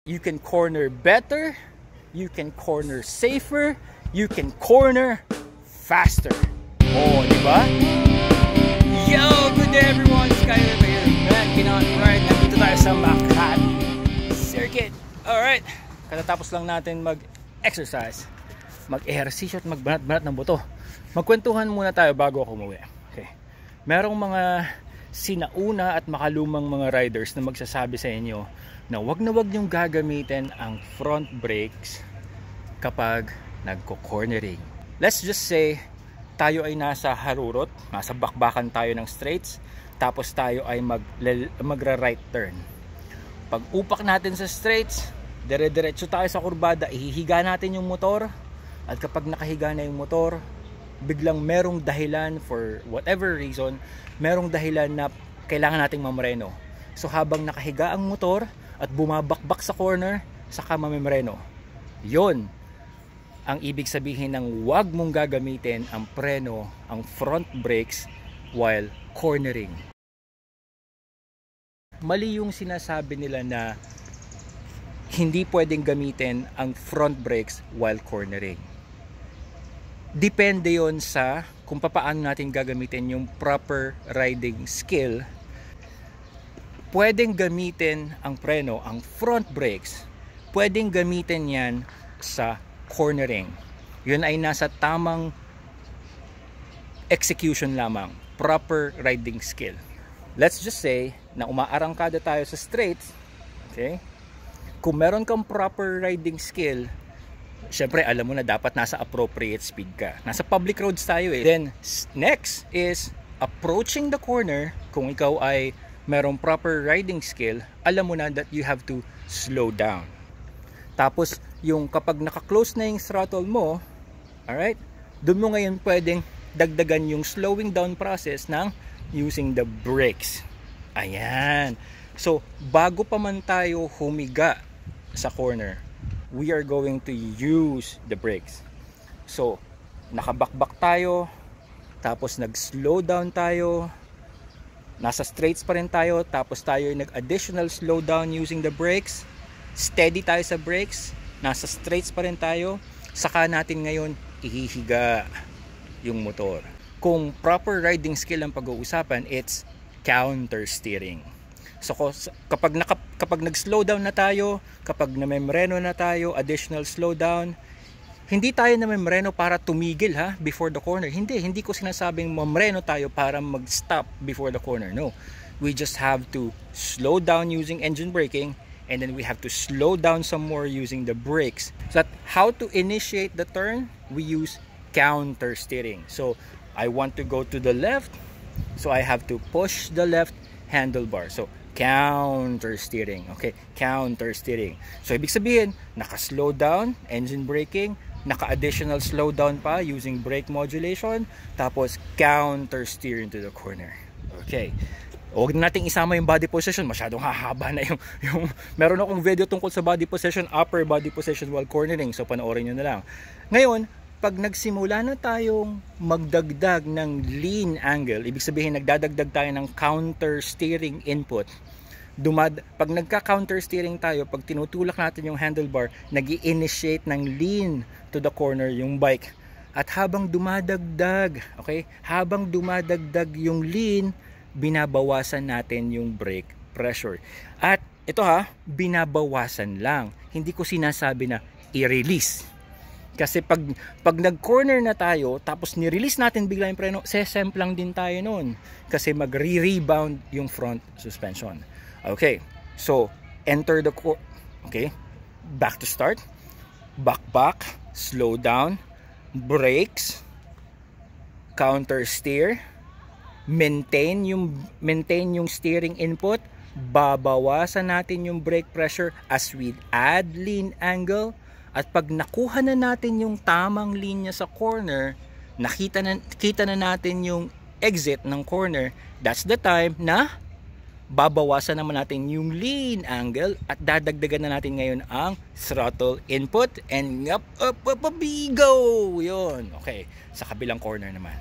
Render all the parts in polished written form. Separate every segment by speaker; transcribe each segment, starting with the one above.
Speaker 1: You can corner better, you can corner safer, you can corner faster. Oh, di ba? Yo, good day everyone, Skyler here, back in on ride. Nandito tayo sa Makati Circuit. Alright, katatapos lang natin mag-exercise, mag-ehersisyo at magbanat-banat ng buto. Magkwentuhan muna tayo bago ako umuwi. Okay. Merong mga sinauna at makalumang mga riders na magsasabi sa inyo na wag niyong gagamitin ang front brakes kapag nagko-cornering. Let's just say tayo ay nasa harurot, nasa bakbakan tayo ng straights, tapos tayo ay magra-right turn. Pag upak natin sa straights, dire-diretso tayo sa kurbada, ihihiga natin yung motor, at kapag nakahiga na yung motor, biglang merong dahilan for whatever reason, merong dahilan na kailangan nating mamreno. So habang nakahiga ang motor at bumabakbak sa corner, saka mamemreno. Yon ang ibig sabihin ng wag mong gagamitin ang preno, ang front brakes while cornering. Mali yung sinasabi nila na hindi pwedeng gamitin ang front brakes while cornering. Depende yon sa kung paano natin gagamitin yung proper riding skill. Pwedeng gamitin ang preno, ang front brakes, pwedeng gamitin yan sa cornering. Yun ay nasa tamang execution lamang, proper riding skill. Let's just say na umaarangkada tayo sa straights, okay? Kung meron kang proper riding skill, syempre alam mo na dapat nasa appropriate speed ka. Nasa public roads tayo eh. Then next is approaching the corner. Kung ikaw ay merong proper riding skill, alam mo na that you have to slow down. Tapos yung kapag naka-close na yung throttle mo, alright, doon mo ngayon pwedeng dagdagan yung slowing down process ng using the brakes. Ayan. So bago pa man tayo humiga sa corner, we are going to use the brakes. So nakabakbak tayo, tapos nag-slow down tayo, nasa straights pa rin tayo, tapos tayo ay nag-additional slowdown using the brakes, steady tayo sa brakes, nasa straights pa rin tayo, saka natin ngayon ihihiga yung motor. Kung proper riding skill ang pag-uusapan, it's counter steering. So kapag nag-slow down na tayo, kapag namemreno na tayo, additional slowdown, hindi tayo namemreno para tumigil before the corner. Hindi ko sinasabing mamreno tayo para mag-stop before the corner. No. We just have to slow down using engine braking, and then we have to slow down some more using the brakes. So how to initiate the turn? We use counter steering. So I want to go to the left, so I have to push the left handlebar. So counter steering. Okay, counter steering. So ibig sabihin, naka-slow down, engine braking, naka-additional slowdown pa using brake modulation, tapos counter steer into the corner. Okay. Huwag na nating isama yung body position, masyadong hahaba na yung meron akong video tungkol sa body position, upper body position while cornering, so panoorin nyo na lang. Ngayon, pag nagsimula na tayong magdagdag ng lean angle, ibig sabihin nagdadagdag tayo ng counter steering input. Pag nagka-counter steering tayo, pag tinutulak natin yung handlebar, nag-i-initiate ng lean to the corner yung bike. At habang dumadagdag, okay? Habang dumadagdag yung lean, binabawasan natin yung brake pressure. At ito binabawasan lang. Hindi ko sinasabi na i-release. Kasi pag nag-corner na tayo, tapos ni-release natin bigla yung preno, sesemplang din tayo noon. Kasi mag-re-rebound yung front suspension. Okay, so enter the okay, back to start, back, slow down, brakes, counter steer, maintain yung steering input, babawasan natin yung brake pressure as we add lean angle, at pag nakuha na natin yung tamang linya sa corner, kita na natin yung exit ng corner, that's the time na babawasan naman natin yung lean angle at dadagdagan na natin ngayon ang throttle input, and up, go! Yun. Okay, sa kabilang corner naman.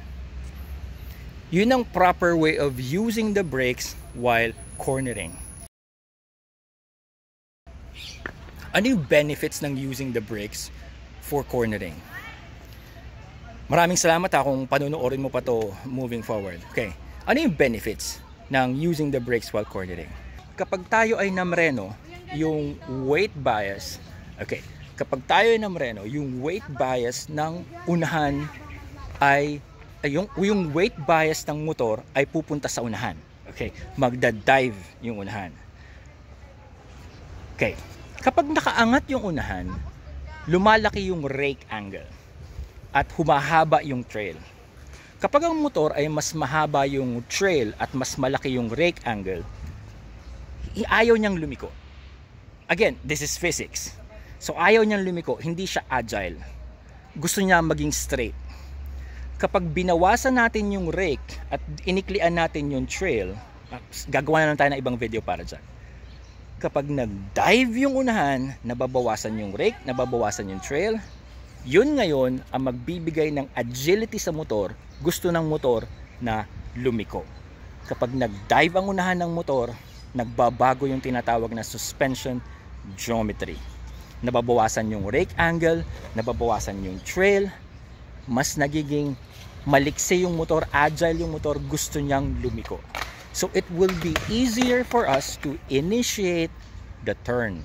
Speaker 1: Yun ang proper way of using the brakes while cornering. Ano yung benefits ng using the brakes for cornering? Maraming salamat kung panonoorin mo pa to moving forward. Okay. Ano yung benefits ng using the brakes while cornering? Kapag tayo ay namreno, yung weight bias, okay, kapag tayo ay namreno, yung weight bias ng unahan ay yung weight bias ng motor ay pupunta sa unahan. Okay, magda-dive yung unahan. Okay, kapag nakaangat yung unahan, lumalaki yung rake angle at humahaba yung trail. Kapag ang motor ay mas mahaba yung trail at mas malaki yung rake angle, ayaw niyang lumiko. Again, this is physics. So ayaw niyang lumiko, hindi siya agile. Gusto niya maging straight. Kapag binawasan natin yung rake at iniklian natin yung trail, gagawa na lang tayo ng ibang video para dyan. Kapag nag-dive yung unahan, nababawasan yung rake, nababawasan yung trail, yun ngayon ang magbibigay ng agility sa motor, gusto ng motor na lumiko. Kapag nag-dive ang unahan ng motor, nagbabago yung tinatawag na suspension geometry. Nababawasan yung rake angle, nababawasan yung trail, mas nagiging maliksi yung motor, agile yung motor, gusto niyang lumiko. So it will be easier for us to initiate the turn.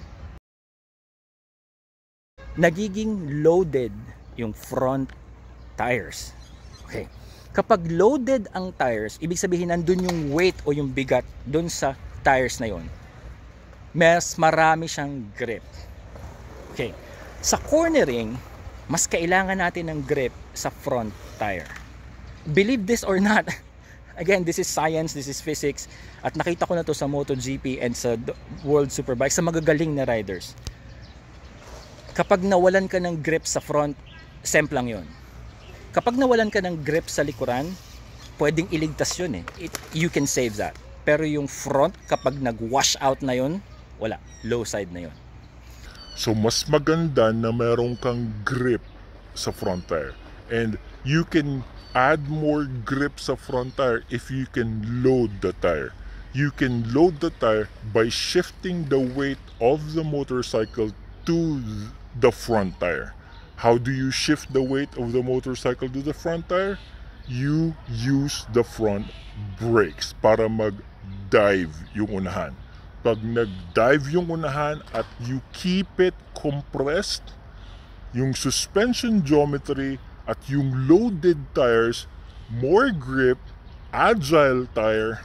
Speaker 1: Nagiging loaded yung front tires. Okay. Kapag loaded ang tires, ibig sabihin nandun yung weight o yung bigat dun sa tires na yon. Mas marami siyang grip. Okay. Sa cornering, mas kailangan natin ng grip sa front tire. Believe this or not, again, this is science, this is physics, at nakita ko na to sa MotoGP and sa World Superbike, sa magagaling na riders. Kapag nawalan ka ng grip sa front, lang yon. Kapag nawalan ka ng grip sa likuran, pwedeng iligtas yun eh. You can save that. Pero yung front, kapag nag-wash out na yon, wala. Low side na yon.
Speaker 2: So mas maganda na meron kang grip sa front tire. And you can add more grip sa front tire if you can load the tire. You can load the tire by shifting the weight of the motorcycle to the front tire. How do you shift the weight of the motorcycle to the front tire? You use the front brakes para mag-dive yung unahan. Pag nag-dive yung unahan at you keep it compressed, yung suspension geometry at yung loaded tires, more grip, agile tire.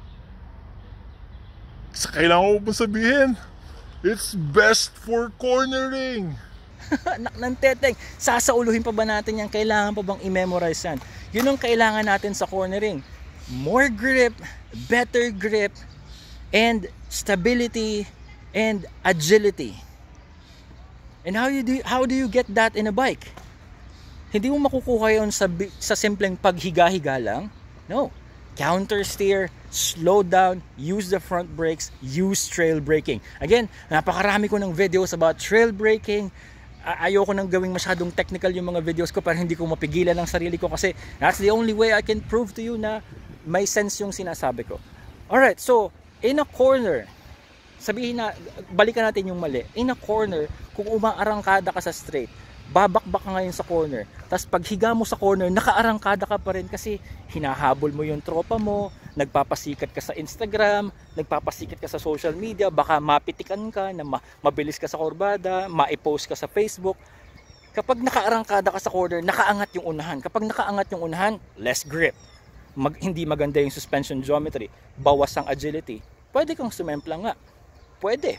Speaker 2: Sa kailangan ko pa sabihin, it's best for cornering.
Speaker 1: Anak ng teteng, sasauluhin pa ba natin yan? Kailangan pa bang i-memorize yan? Yun ang kailangan natin sa cornering. More grip, better grip, and stability, and agility. And how do you get that in a bike? Hindi mo makukuha yun sa simpleng paghiga-higa lang. No. Counter steer, slow down, use the front brakes, use trail braking. Again, napakarami ko ng videos about trail braking. Ayoko nang gawing masyadong technical yung mga videos ko para hindi ko mapigilan ang sarili ko kasi that's the only way I can prove to you na may sense yung sinasabi ko. Alright, so in a corner, sabihin na, balikan natin yung mali. In a corner, kung umaarangkada ka sa straight, babakbak ka ngayon sa corner. Tapos pag higa mo sa corner, nakaarangkada ka pa rin kasi hinahabol mo yung tropa mo, nagpapasikat ka sa Instagram, nagpapasikat ka sa social media, baka mapitikan ka, na mabilis ka sa kurbada, maipost ka sa Facebook. Kapag nakaarangkada ka sa corner, nakaangat yung unahan. Kapag nakaangat yung unahan, less grip. Hindi maganda yung suspension geometry, bawas ang agility. Pwede kang sumempla nga. Pwede.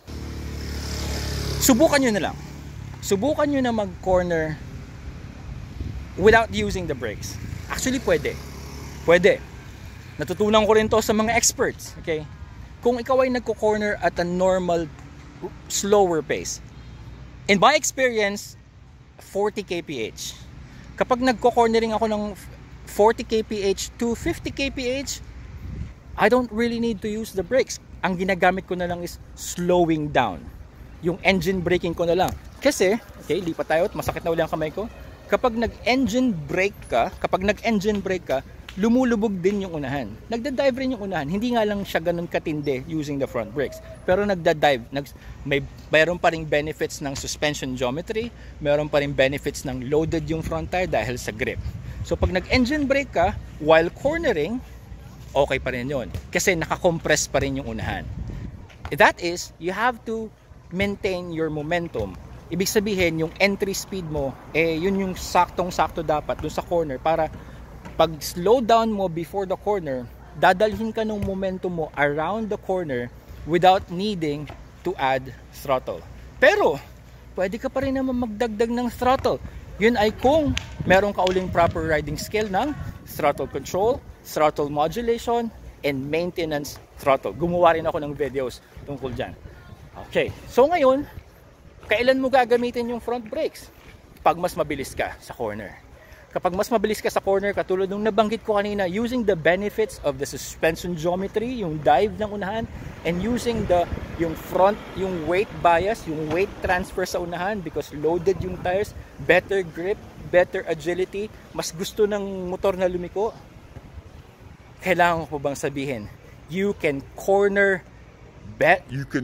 Speaker 1: Subukan nyo na lang. Subukan nyo na mag-corner without using the brakes. Actually, pwede. Pwede. Natutunan ko rin to sa mga experts. Okay? Kung ikaw ay nagko-corner at a normal, slower pace. In my experience, 40 kph. Kapag nagko-cornering ako ng 40 kph to 50 kph, I don't really need to use the brakes. Ang ginagamit ko na lang is slowing down. Yung engine braking ko na lang. Kasi, okay, lipat tayo at masakit na uli ang kamay ko. Kapag nag-engine brake ka, lumulubog din yung unahan. Nagda-dive rin yung unahan. Hindi nga lang siya ganun katindi using the front brakes. Pero nagda-dive. Mayroon pa ring benefits ng suspension geometry. Mayroon pa ring benefits ng loaded yung front tire dahil sa grip. So pag nag-engine brake ka, while cornering, okay pa rin yun. Kasi nakakompress pa rin yung unahan. That is, you have to maintain your momentum. Ibig sabihin, yung entry speed mo, yun yung saktong-sakto dapat dun sa corner para pag slow down mo before the corner, dadalhin ka ng momentum mo around the corner without needing to add throttle. Pero, pwede ka pa rin naman magdagdag ng throttle. Yun ay kung meron ka uling proper riding skill ng throttle control, throttle modulation, and maintenance throttle. Gumawa rin ako ng videos tungkol dyan. Okay, so ngayon, kailan mo gagamitin yung front brakes? Pag mas mabilis ka sa corner. Kapag mas mabilis ka sa corner, katulad nung nabanggit ko kanina, using the benefits of the suspension geometry, yung dive ng unahan, and using yung front, yung weight bias, yung weight transfer sa unahan because loaded yung tires, better grip, better agility, mas gusto ng motor na lumiko. Kailangan ko bang sabihin, you can corner better, you can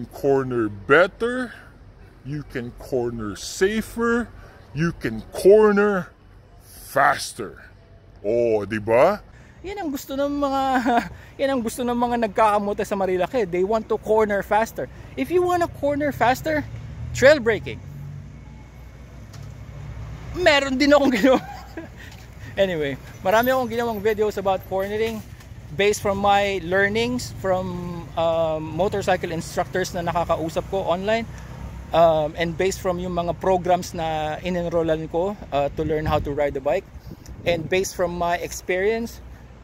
Speaker 1: safer, you can corner faster. Oh, di ba? Yan ang gusto ng mga nagkakamote sa Marilaki. They want to corner faster. If you want to corner faster, trail braking. Meron din akong ginawa. Anyway, marami akong ginawang videos about cornering based from my learnings from motorcycle instructors na nakakausap ko online. And based from yung mga programs na in-enrollan ko to learn how to ride the bike, and based from my experience,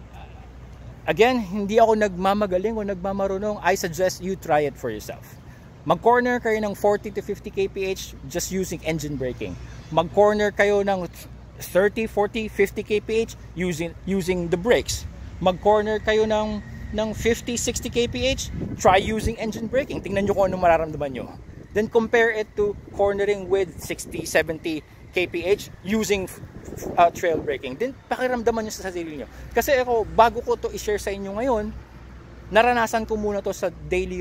Speaker 1: again, hindi ako nagmamagaling o nagmamarunong. I suggest you try it for yourself. Mag-corner kayo ng 40 to 50 kph just using engine braking. Mag-corner kayo ng 30, 40, 50 kph using the brakes. Mag-corner kayo ng 50, 60 kph, try using engine braking. Tingnan nyo kung anong mararamdaman nyo. Then compare it to cornering with 60, 70 kph using trail braking. Then pakiramdaman nyo sa sarili nyo. Kasi ako, bago ko to i-share sa inyo ngayon, naranasan ko muna to sa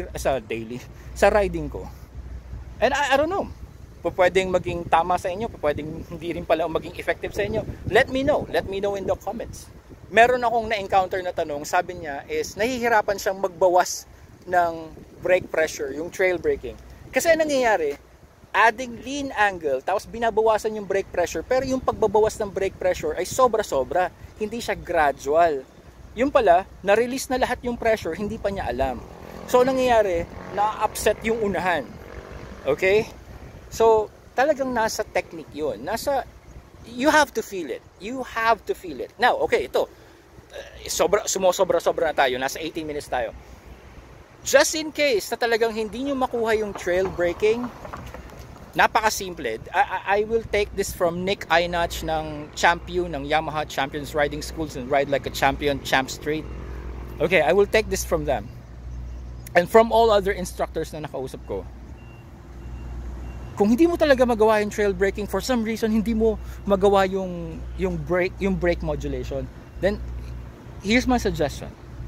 Speaker 1: riding ko. And I don't know. Pwedeng maging tama sa inyo, pwedeng hindi rin pala maging effective sa inyo. Let me know in the comments. Meron akong na-encounter na tanong, sabi niya is nahihirapan siyang magbawas ng brake pressure, yung trail braking. Kasi nangyayari, adding lean angle, tapos binabawasan yung brake pressure, pero yung pagbabawas ng brake pressure ay sobra-sobra, hindi siya gradual. Yung pala, na-release na lahat yung pressure, hindi pa niya alam. So, nangyayari, na-upset yung unahan. Okay? So, talagang nasa technique yun. You have to feel it. You have to feel it. Now, okay, ito. Sumosobra-sobra na tayo. Nasa 18 minutes tayo. Just in case na talagang hindi nyo makuha yung trail braking, napakasimple. I will take this from Nick Einach ng Champion, ng Yamaha Champions Riding Schools and Ride Like a Champion, Champ Street. Okay, I will take this from them. And from all other instructors na nakausap ko. Kung hindi mo talaga magawa yung trail braking, for some reason hindi mo magawa yung brake modulation, then here's my suggestion.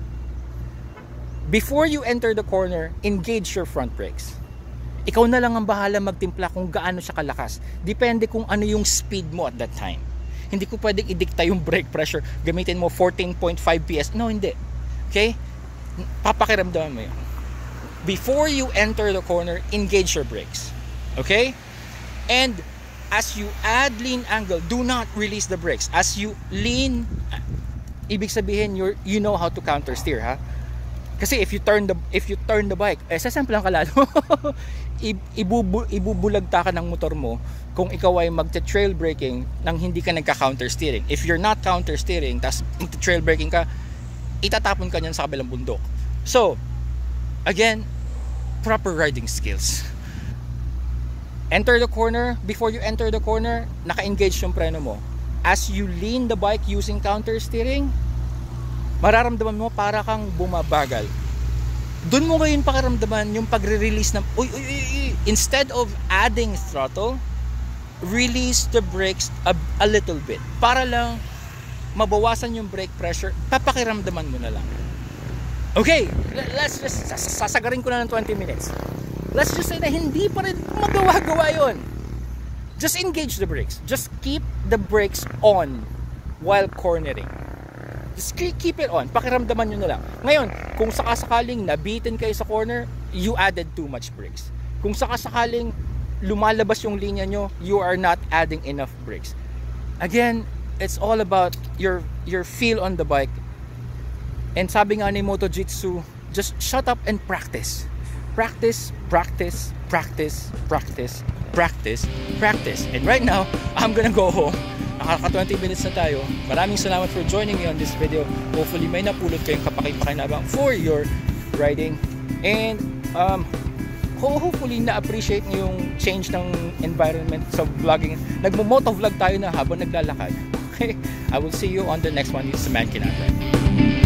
Speaker 1: Before you enter the corner, engage your front brakes. Ikaw na lang ang bahala magtimpla kung gaano siya kalakas. Depende kung ano yung speed mo at that time. Hindi ko pwedeng idikta yung brake pressure. Gamitin mo 14.5 PS. No, hindi. Okay? Papakiramdaman mo yun. Before you enter the corner, engage your brakes. Okay? And as you add lean angle, do not release the brakes. As you lean, ibig sabihin you know how to counter steer, ha? Kasi if you turn the bike, sasamplang ka lalo. Ibubulagta ka ng motor mo kung ikaw ay magte-trail braking nang hindi ka nagka-counter steering. If you're not counter steering, tas magte-trail braking ka, itatapon ka niyan sa kabilang bundok. So, again, proper riding skills. Enter the corner. Before you enter the corner, naka-engage yung preno mo. As you lean the bike using counter steering, mararamdaman mo para kang bumabagal. Doon mo ngayon pakiramdaman yung pagre-release ng instead of adding throttle, release the brakes a little bit para lang mabawasan yung brake pressure, papakiramdaman mo na lang. Okay, let's just, sasagarin ko na ng 20 minutes. Let's just say na hindi pa rin magawa-gawa yun. Just engage the brakes. Just keep the brakes on while cornering. Just keep it on. Pakiramdaman nyo na lang. Ngayon, kung sakasakaling nabitin kayo sa corner, you added too much brakes. Kung sakasakaling lumalabas yung linya nyo, you are not adding enough brakes. Again, it's all about your feel on the bike. And sabi nga ni Moto Jitsu, just shut up and practice. Practice, practice, practice, practice, practice, practice. And right now, I'm gonna go home. Nakaka 20 minutes na tayo. Maraming salamat for joining me on this video. Hopefully may napulot kayong kapakipakinabang for your riding. And hopefully na-appreciate nyo yung change ng environment sa vlogging. Nagmo-motovlog tayo na habang naglalakad. Okay? I will see you on the next one. It's the Man Cannot Ride.